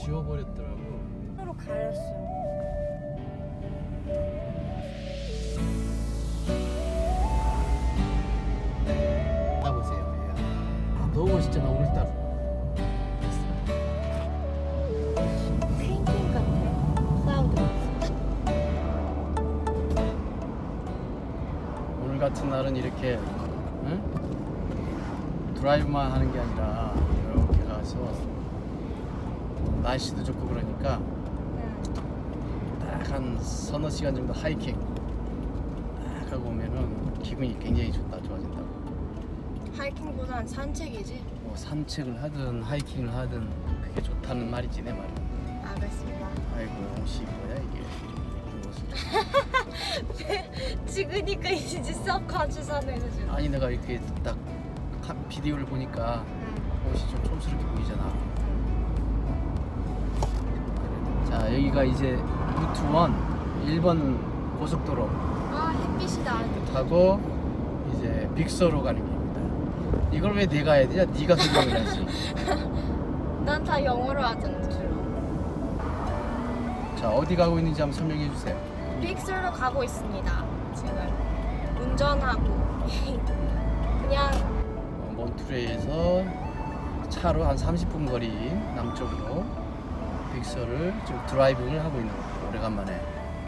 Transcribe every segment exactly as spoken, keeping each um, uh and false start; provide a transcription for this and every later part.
지워버렸더라고. 서로 가렸어. 보세요. 아, 너무 멋있잖아 오늘따라. 페인팅 같아. 클라우드. 오늘 같은 날은 이렇게 응? 드라이브만 하는 게 아니라 이렇게 가서 날씨도 좋고 그러니까 딱 한 서너 시간 정도 하이킹 딱 하고 오면은 기분이 굉장히 좋다 좋아진다고. 하이킹보단 산책이지? 뭐 산책을 하든 하이킹을 하든 그게 좋다는 말이지 내 말은. 알겠습니다. 아이고 혹시 뭐야 이게. 찍으니까 이제 self-conscious 하네 지금. 아니 내가 이렇게 딱 비디오를 보니까 응. 옷이 좀 촌스럽게 보이잖아. 응. 자 여기가 이제 루트 원 일 번 고속도로. 아 햇빛이 나. 타고 이제 빅서로 가는 길입니다. 이걸 왜 내가 해야 되냐? 네가 설명을 하지. 난 다 영어로 하잖아 주로. 자 어디 가고 있는지 한번 설명해 주세요. 빅서로 가고 있습니다. 지금 운전하고 그냥 어, 몬트레이에서 차로 한 삼십 분 거리 남쪽으로 빅서를 좀 드라이빙을 하고 있는 거예요. 오래간만에.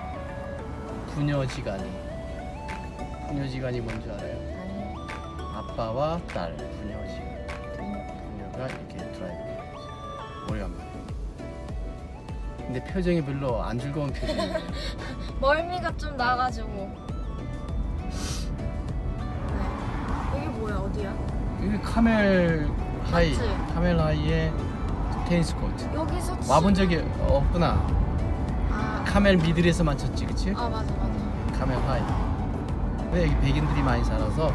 부녀지간이. 부녀지간이 뭔지 알아요? 아니. 아빠와 딸 부녀지간. 부녀가 이렇게 드라이빙을 하고 있어요. 오래간만에. 근데 표정이 별로 안 즐거운 표정이에요. 멀미가 좀 나가지고. 네. 여기 뭐야 어디야? 여기 카멜 하이. 맞지? 카멜 하이에 테니스 코트. 여기서 와본 적이 없구나. 아, 카멜 미들에서만 쳤지, 그치? 아 맞아 맞아. 카멜 하이. 근데 여기 백인들이 많이 살아서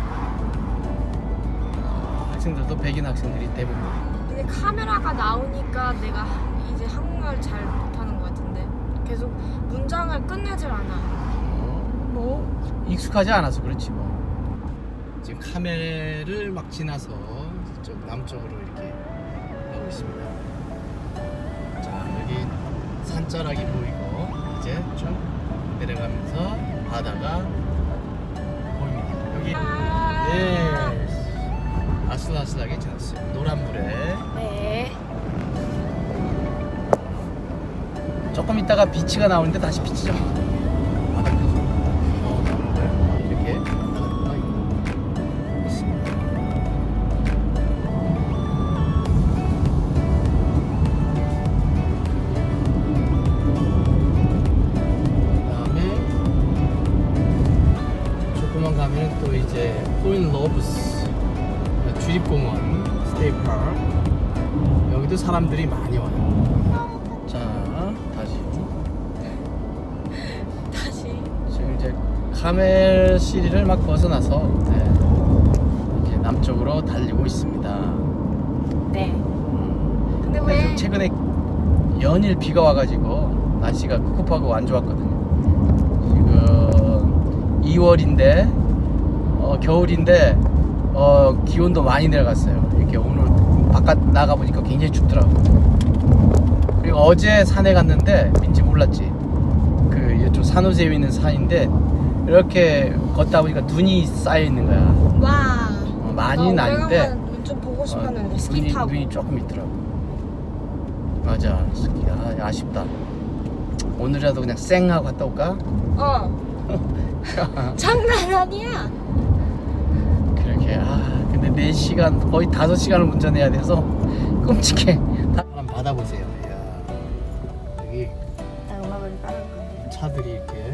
어, 학생들도 백인 학생들이 대부분. 근데 카메라가 나오니까 내가 이제 한국말 잘 못하는 것 같은데 계속 문장을 끝내질 않아. 어, 뭐 익숙하지 않아서 그렇지 뭐. 지금 카멜을 막 지나서 좀 남쪽으로 이렇게 가고 있습니다. 자 여기 산자락이 보이고 이제 쭉 내려가면서 바다가 보입니다. 여기 아 예 아슬아슬하게 지났어요. 노란물에. 네. 조금 있다가 비치가 나오는데 다시 비치죠. 바다 끝. 어, 나오는 거예요. 이렇게 바다가 있습니다. 그다음에 조금만 가면 또 이제 포인트 러브스 주립공원 스테이파크. 여기도 사람들이 많이 와요. 자 다시 다시. 지금 이제 카멜 시리를 막 벗어나서 네, 이제 남쪽으로 달리고 있습니다. 네. 음, 근데 근데 왜? 좀 최근에 연일 비가 와가지고 날씨가 꿉꿉하고 안 좋았거든요. 지금 이월인데 어, 겨울인데 어, 기온도 많이 내려갔어요. 이렇게 오늘 바깥 나가 보니까 굉장히 춥더라고. 그리고 어제 산에 갔는데 왠지 몰랐지. 그 이쪽 산호제에 있는 산인데 이렇게 걷다 보니까 눈이 쌓여 있는 거야. 와. 어, 많이는 아닌데 좀 보고 싶었는데 어, 스키 눈이, 타고. 눈이 조금 있더라고. 맞아, 스키. 아, 아쉽다. 오늘이라도 그냥 쌩하고 갔다 올까? 어. 장난 아니야. 그렇게. 아 근데 네 시간 거의 다섯 시간을 운전해야 돼서 끔찍해. 한번 받아보세요. 이야, 여기 나 음악을 따를 건데. 차들이 이렇게.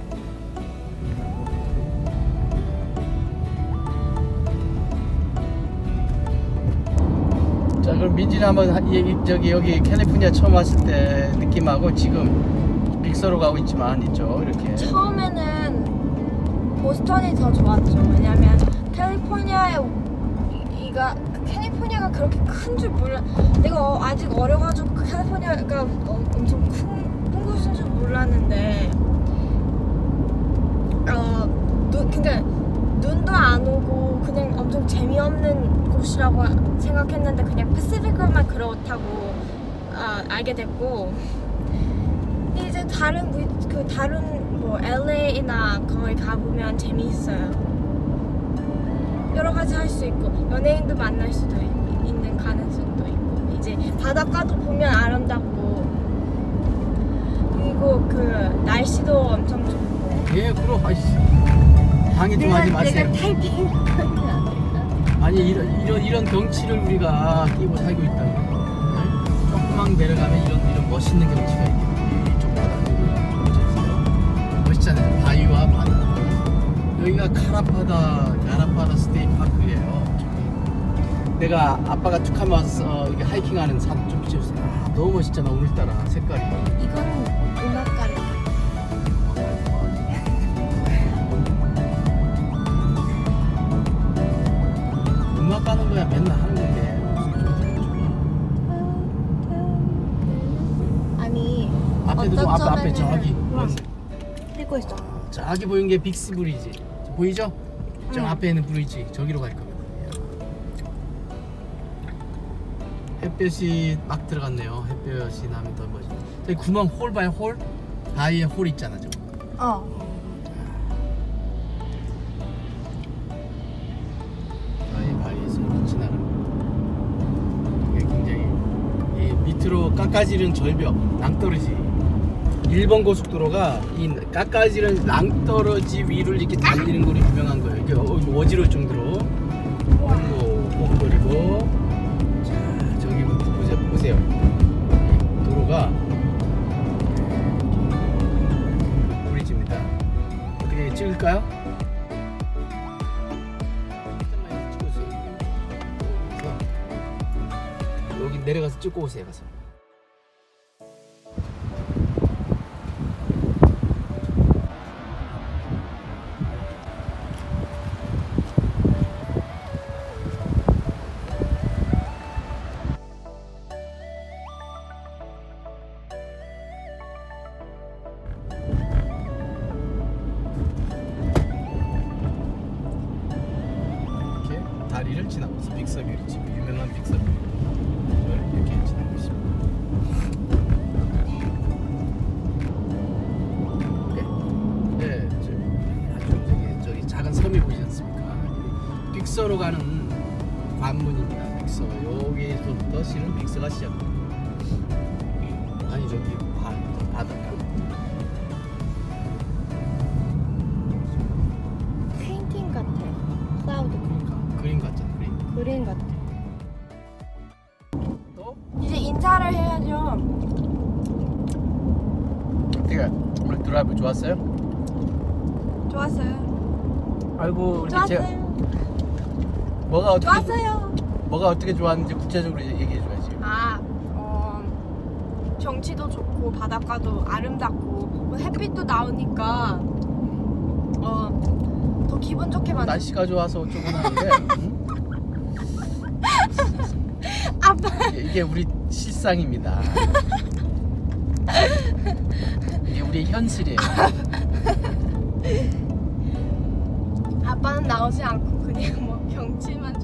자 그럼 민지는 한번 얘기 저기 여기 캘리포니아 처음 왔을 때 느낌하고 지금 빅서로 가고 있지만 있죠 이렇게. 처음에는 보스턴이 더 좋았죠. 왜냐면 캘리포니아에 이- 이가 캘리포니아가 그렇게 큰 줄 몰라. 내가 어, 아직 어려가지고 캘리포니아가 어, 엄청 큰, 큰 곳인 줄 몰랐는데 어, 눈, 그러니까 눈도 안 오고 그냥 엄청 재미없는 곳이라고 생각했는데 그냥 패시픽만 그렇다고 아, 알게 됐고 이제 다른 무- 그 다른 뭐 엘에이나 거기 가보면 재미있어요. 여러 가지 할 수 있고 연예인도 만날 수도 있, 있는 가능성도 있고 이제 바닷가도 보면 아름답고 그리고 그 날씨도 엄청 좋고. 예, 그럼 아이씨 방해 좀 하지 마세요. 내가 타이핑 하면 안 될까? 아니 이런 이런 이런 경치를 우리가 끼고 살고 있다고. 네? 조금만 내려가면 이런 이런 멋있는 경치가 있거든요. 이쪽 바다 멋있잖아요. 바위와 바다. 여기가 카라파다 카라파다 스테이 파크예요. 저기. 내가 아빠가 툭하면 와서 이게 하이킹하는 산 좀 비춰주세요. 아, 너무 멋있잖아 오늘따라 색깔이. 이건 음악가를. 음악 가는 거야 맨날 하는 건데 아니 앞에도 좀 앞에 앞에 저기 읽고 있어. 저기 보이는 게 빅스 브리지 보이죠? 저 응. 앞에 있는 브리지 저기로 갈 겁니다. 햇볕이 막 들어갔네요. 햇볕이 나면 더 멋있어. 저기 구멍 홀 봐요 홀? 바위에 홀 있잖아 저거. 어. 바위 바위에서 이렇게 지나가는 이게 굉장히 이 밑으로 깎아지른 절벽 낭떠러지 일 번 고속도로가 이 깎아지른 낭떠러지 위를 이렇게 달리는 걸로 유명한 거예요. 이게 어- 어지러울 정도로 그리고 몽골이고 자 저기 보세요 보세요 이 도로가 브리지입니다. 어떻게 찍을까요? 잠깐만 찍어주세요. 그래서 여기 내려가서 찍고 오세요. 가서. 이렇게 다리를 지나고 있어. 빅서뷰 지금 유명한 빅서뷰 이렇게 지나고 있습니다. 네, 네 저기 아주 저기, 저기 작은 섬이 보이지 않습니까? 빅서로 가는 관문입니다. 빅서 여기서부터 실은 빅서가 시작됩니다. 아니 저기 바, 바닷가. 페인팅 같아. 클라우드 그러니까 그림 같잖아 그림. 그림 같아. 또 이제 인사를 해야죠. 어떻게 오늘 드라이브 좋았어요? 좋았어요. 아이고 이렇게 제가 좋았어요. 뭐가 어떻게 좋았어요. 뭐가 어떻게 좋았는지 구체적으로 얘기해 줘야지. 아, 어, 경치도 좋고 바닷가도 아름답고 뭐 햇빛도 나오니까 어, 더 기분 좋게 만들. 날씨가 좋아서 어쩌고 하는데 응? 아빠. 이게, 이게 우리 실상입니다. 이게 우리의 현실이에요. 아빠는 나오지 않고 그냥 뭐 경치만